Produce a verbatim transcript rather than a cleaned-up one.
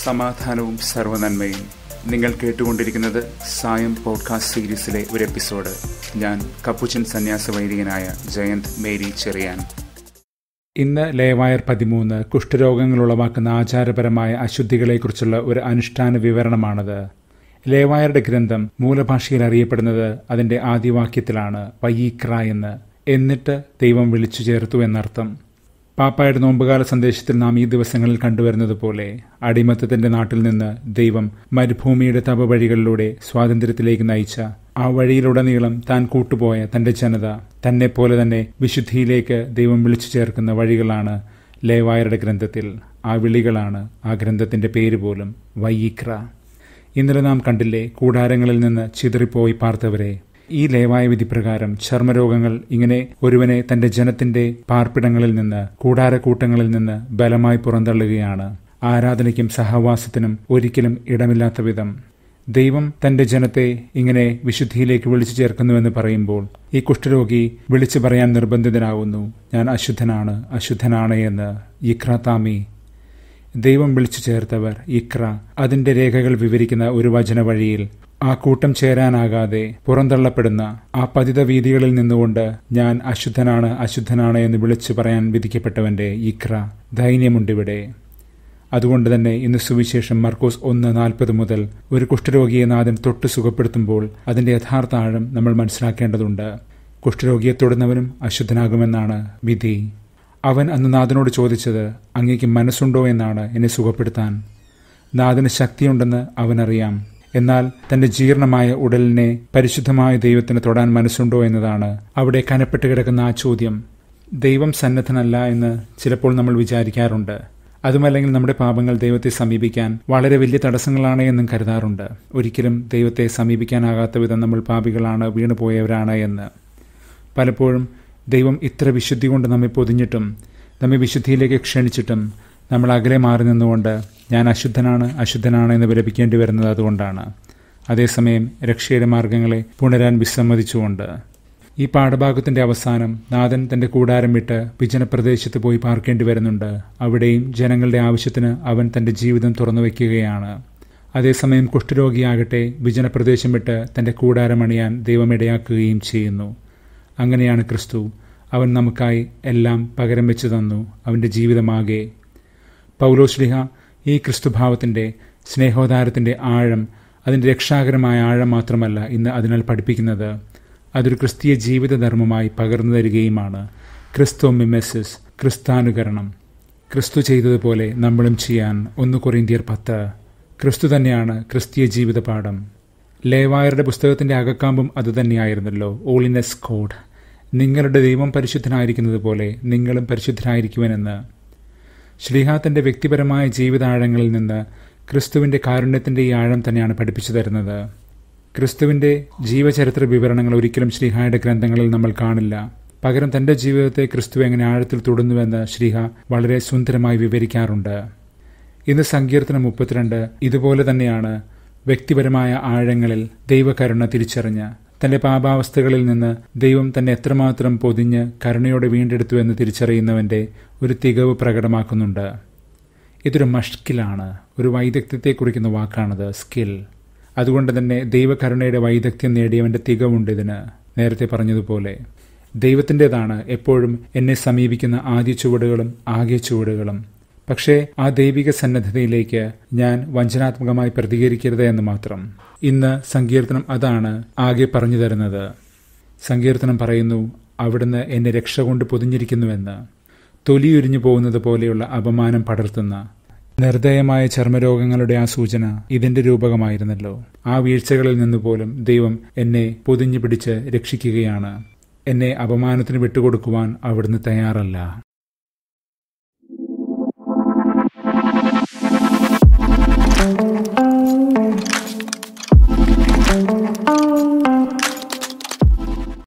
സമാധാനവും സർവ്വനന്മയും. നിങ്ങൾ കേട്ടുകൊണ്ടിരിക്കുന്നത് സായം പോഡ്കാസ്റ്റ് സീരീസിലെ ഒരു എപ്പിസോഡ്. ഞാൻ കപ്പുച്ചൻ സന്യാസ വൈദികനായ ജയന്ത് മേരി ചെറിയാൻ. ഇന്ന് ലേവായർ പതിമൂന്ന് കുഷ്ഠരോഗങ്ങൾ ഉളവാക്കുന്ന ആചാരപരമായ അശുദ്ധികളെക്കുറിച്ചുള്ള ഒരു അനുഷ്ഠാന വിവരണമാണത്. ലേവായരുടെ ഗ്രന്ഥം മൂലഭാഷയിൽ അറിയപ്പെടുന്നത് അതിന്റെ ആദ്യവാക്യത്തിലാണ്, വയീക്ര എന്ന്. എന്നിട്ട് ദൈവം വിളിച്ചു ചേർത്തു എന്നർത്ഥം. പാപ്പായുടെ നോമ്പുകാല സന്ദേശത്തിൽ നാം ഈ ദിവസങ്ങളിൽ കണ്ടുവരുന്നത് പോലെ അടിമത്തത്തിന്റെ നാട്ടിൽ നിന്ന് ദൈവം മരുഭൂമിയുടെ തപവഴികളിലൂടെ സ്വാതന്ത്ര്യത്തിലേക്ക് നയിച്ച ആ വഴിയിലുടനീളം താൻ കൂട്ടുപോയ തന്റെ ജനത തന്നെ പോലെ തന്നെ വിശുദ്ധിയിലേക്ക് ദൈവം വിളിച്ചു ചേർക്കുന്ന വഴികളാണ് ലേവായരുടെ ഗ്രന്ഥത്തിൽ. ആ വിളികളാണ് ആ ഗ്രന്ഥത്തിന്റെ പേര് പോലും, വയീക്ര. ഇന്നലെ നാം കണ്ടില്ലേ, കൂടാരങ്ങളിൽ നിന്ന് ചിതറിപ്പോയി പാർത്തവരെ. ഈ ലേവായ വിധി പ്രകാരം ചർമ്മരോഗങ്ങൾ ഇങ്ങനെ ഒരുവനെ തന്റെ ജനത്തിന്റെ പാർപ്പിടങ്ങളിൽ നിന്ന്, കൂടാരക്കൂട്ടങ്ങളിൽ നിന്ന് ബലമായി പുറന്തള്ളുകയാണ്. ആരാധനയ്ക്കും സഹവാസത്തിനും ഒരിക്കലും ഇടമില്ലാത്ത വിധം ദൈവം തന്റെ ജനത്തെ ഇങ്ങനെ വിശുദ്ധിയിലേക്ക് വിളിച്ചു ചേർക്കുന്നുവെന്ന് പറയുമ്പോൾ ഈ കുഷ്ഠരോഗി വിളിച്ചു പറയാൻ നിർബന്ധിതനാകുന്നു, ഞാൻ അശുദ്ധനാണ്, അശുദ്ധനാണ് എന്ന്. ഇക്ര താമി, ദൈവം വിളിച്ചു ചേർത്തവർ. ഇക്ര അതിന്റെ രേഖകൾ വിവരിക്കുന്ന ഒരു വചന വഴിയിൽ ആ കൂട്ടം ചേരാനാകാതെ പുറന്തള്ളപ്പെടുന്ന ആ പതിത വീതികളിൽ നിന്നുകൊണ്ട് ഞാൻ അശുദ്ധനാണ്, അശുദ്ധനാണ് എന്ന് വിളിച്ചു പറയാൻ വിധിക്കപ്പെട്ടവന്റെ ഇക്ര ധൈര്യമുണ്ടിവിടെ. അതുകൊണ്ട് തന്നെ ഇന്ന് സുവിശേഷം മർക്കോസ് ഒന്ന് നാൽപ്പത് മുതൽ ഒരു കുഷ്ഠരോഗിയെ നാഥൻ തൊട്ട് സുഖപ്പെടുത്തുമ്പോൾ അതിന്റെ യഥാർത്ഥ ആഴം നമ്മൾ മനസ്സിലാക്കേണ്ടതുണ്ട്. കുഷ്ഠരോഗിയെ തൊടുന്നവനും അശുദ്ധനാകുമെന്നാണ് വിധി. അവൻ അന്ന് നാഥനോട് ചോദിച്ചത്, അങ്ങേക്ക് മനസ്സുണ്ടോ എന്നാണ് എന്നെ സുഖപ്പെടുത്താൻ. നാഥന് ശക്തിയുണ്ടെന്ന് അവനറിയാം. എന്നാൽ തന്റെ ജീർണമായ ഉടലിനെ പരിശുദ്ധമായ ദൈവത്തിന് തൊടാൻ മനസ്സുണ്ടോ എന്നതാണ് അവിടെ കനപ്പെട്ട് കിടക്കുന്ന ആ ചോദ്യം. ദൈവം സന്നദ്ധനല്ല എന്ന് ചിലപ്പോൾ നമ്മൾ വിചാരിക്കാറുണ്ട്. അതുമല്ലെങ്കിൽ നമ്മുടെ പാപങ്ങൾ ദൈവത്തെ സമീപിക്കാൻ വളരെ വലിയ തടസ്സങ്ങളാണ് എന്നും കരുതാറുണ്ട്. ഒരിക്കലും ദൈവത്തെ സമീപിക്കാനാകാത്ത വിധം നമ്മൾ പാപികളാണ്, വീണുപോയവരാണ് എന്ന്. പലപ്പോഴും ദൈവം ഇത്ര വിശുദ്ധി കൊണ്ട് നമ്മെ പൊതിഞ്ഞിട്ടും നമ്മെ വിശുദ്ധിയിലേക്ക് ക്ഷണിച്ചിട്ടും നമ്മൾ അകലെ മാറി നിന്നുകൊണ്ട് ഞാൻ അശുദ്ധനാണ്, അശുദ്ധനാണ് എന്ന് വിലപിക്കേണ്ടി വരുന്നത് അതുകൊണ്ടാണ്. അതേസമയം രക്ഷയുടെ മാർഗങ്ങളെ പുണരാൻ വിസമ്മതിച്ചുകൊണ്ട്. ഈ പാഠഭാഗത്തിന്റെ അവസാനം നാഥൻ തന്റെ കൂടാരം വിട്ട് വിജനപ്രദേശത്ത് പോയി പാർക്കേണ്ടി വരുന്നുണ്ട്. അവിടെയും ജനങ്ങളുടെ ആവശ്യത്തിന് അവൻ തന്റെ ജീവിതം തുറന്നു വയ്ക്കുകയാണ്. അതേസമയം കുഷ്ഠരോഗിയാകട്ടെ വിജനപ്രദേശം വിട്ട് തന്റെ കൂടാരമണിയാൻ ദൈവം ഇടയാക്കുകയും ചെയ്യുന്നു. അങ്ങനെയാണ് ക്രിസ്തു. അവൻ നമുക്കായി എല്ലാം പകരം വെച്ചു തന്നു, അവന്റെ ജീവിതമാകെ. പൗലോസ്ലിഹ ഈ ക്രിസ്തുഭാവത്തിന്റെ സ്നേഹോദാരത്തിന്റെ ആഴം, അതിന്റെ രക്ഷാകരമായ ആഴം മാത്രമല്ല ഇന്ന് അതിനാൽ പഠിപ്പിക്കുന്നത്, അതൊരു ക്രിസ്തീയ ജീവിതധർമ്മമായി പകർന്നു തരികയുമാണ്. ക്രിസ്തു മിമെസിസ്, ക്രിസ്താനുകരണം. ക്രിസ്തു ചെയ്തതുപോലെ നമ്മളും ചെയ്യാൻ. ഒന്ന് കൊറിന്ത്യർ പത്ത്. ക്രിസ്തു തന്നെയാണ് ക്രിസ്തീയ ജീവിത പാഠം. ലേവായരുടെ പുസ്തകത്തിന്റെ അകക്കാമ്പും അതുതന്നെയായിരുന്നല്ലോ, ഓളിനെസ് കോഡ്. നിങ്ങളുടെ ദൈവം പരിശുദ്ധനായിരിക്കുന്നത് പോലെ നിങ്ങളും പരിശുദ്ധരായിരിക്കുവനെന്ന്. ശ്ലീഹ തന്റെ വ്യക്തിപരമായ ജീവിതാഴങ്ങളിൽ നിന്ന് ക്രിസ്തുവിന്റെ കാരുണ്യത്തിന്റെ ഈ ആഴം തന്നെയാണ് പഠിപ്പിച്ചു തരുന്നത്. ക്രിസ്തുവിന്റെ ജീവചരിത്ര വിവരണങ്ങൾ ഒരിക്കലും ശ്ലീഹായുടെ ഗ്രന്ഥങ്ങളിൽ നമ്മൾ കാണില്ല. പകരം തന്റെ ജീവിതത്തെ ക്രിസ്തു എങ്ങനെ ആഴത്തിൽ തൊടുന്നുവെന്ന് ശ്ലീഹ വളരെ സുന്ദരമായി വിവരിക്കാറുണ്ട്. ഇന്ന് സങ്കീർത്തനം മുപ്പത്തിരണ്ട് ഇതുപോലെ തന്നെയാണ്. വ്യക്തിപരമായ ആഴങ്ങളിൽ ദൈവകരുണ തിരിച്ചറിഞ്ഞ് തന്റെ പാപാവസ്ഥകളിൽ നിന്ന് ദൈവം തന്നെ എത്രമാത്രം പൊതിഞ്ഞ് കരുണയോടെ വീണ്ടെടുത്തു എന്ന് തിരിച്ചറിയുന്നവന്റെ ഒരു തികവ് പ്രകടമാക്കുന്നുണ്ട്. ഇതൊരു മഷ്കിലാണ്, ഒരു വൈദഗ്ധ്യത്തെ കുറിക്കുന്ന വാക്കാണത്, സ്കിൽ. അതുകൊണ്ട് തന്നെ ദൈവകരുണയുടെ വൈദഗ്ധ്യം നേടിയവന്റെ തികവുണ്ട് ഇതിന്. നേരത്തെ പറഞ്ഞതുപോലെ ദൈവത്തിൻ്റെതാണ് എപ്പോഴും എന്നെ സമീപിക്കുന്ന ആദ്യ ചുവടുകളും ആകെ ചുവടുകളും. പക്ഷേ ആ ദൈവിക സന്നദ്ധതയിലേക്ക് ഞാൻ വഞ്ചനാത്മകമായി പ്രതികരിക്കരുത് എന്ന് മാത്രം. ഇന്ന് സങ്കീർത്തനം അതാണ് ആകെ പറഞ്ഞു തരുന്നത്. സങ്കീർത്തനം പറയുന്നു, അവിടുന്ന് എന്നെ രക്ഷ കൊണ്ട് പൊതിഞ്ഞിരിക്കുന്നുവെന്ന്. തൊലിയുരിഞ്ഞു പോകുന്നത് പോലെയുള്ള അപമാനം പടർത്തുന്ന നിർദ്ദയമായ ചർമ്മരോഗങ്ങളുടെ ആ സൂചന ഇതിന്റെ രൂപകമായിരുന്നല്ലോ. ആ വീഴ്ചകളിൽ നിന്നുപോലും ദൈവം എന്നെ പൊതിഞ്ഞു പിടിച്ച് രക്ഷിക്കുകയാണ്. എന്നെ അപമാനത്തിന് വിട്ടുകൊടുക്കുവാൻ അവിടുന്ന് തയ്യാറല്ല. Thank you.